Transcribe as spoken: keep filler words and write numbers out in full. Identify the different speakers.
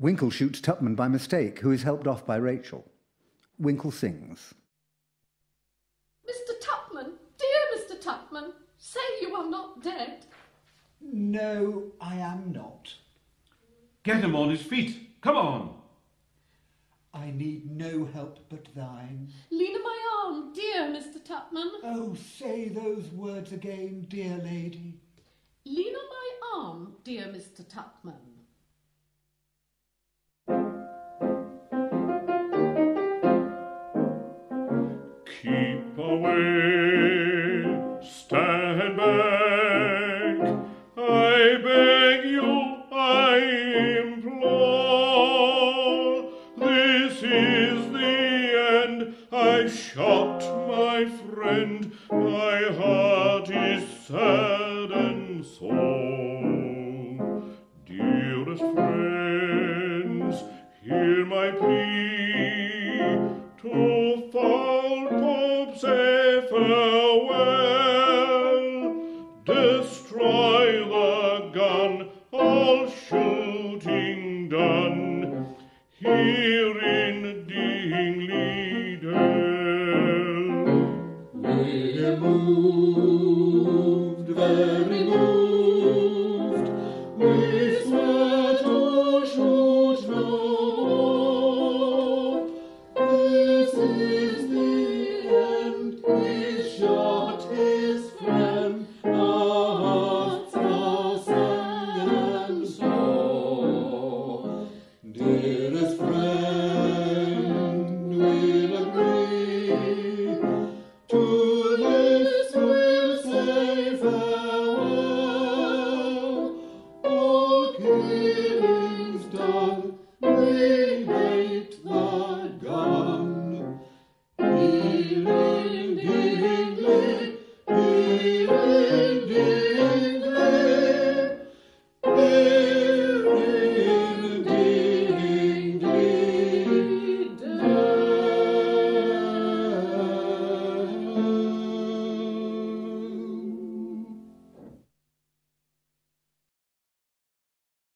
Speaker 1: Winkle shoots Tupman by mistake, who is helped off by Rachel. Winkle sings.
Speaker 2: Mister Tupman, dear Mister Tupman, say you are not dead.
Speaker 3: No, I am not.
Speaker 4: Get him on his feet. Come on.
Speaker 3: I need no help but thine.
Speaker 2: Lean on my arm, dear Mister Tupman.
Speaker 3: Oh, say those words again, dear lady.
Speaker 2: Lean on my arm, dear Mister Tupman.
Speaker 5: Keep away, stand back, I beg you, I implore. This is the end, I shot my friend, my heart is sad and sore. Dearest friends, hear my plea, to foul Pope say farewell. Destroy the gun, all shooting done. Here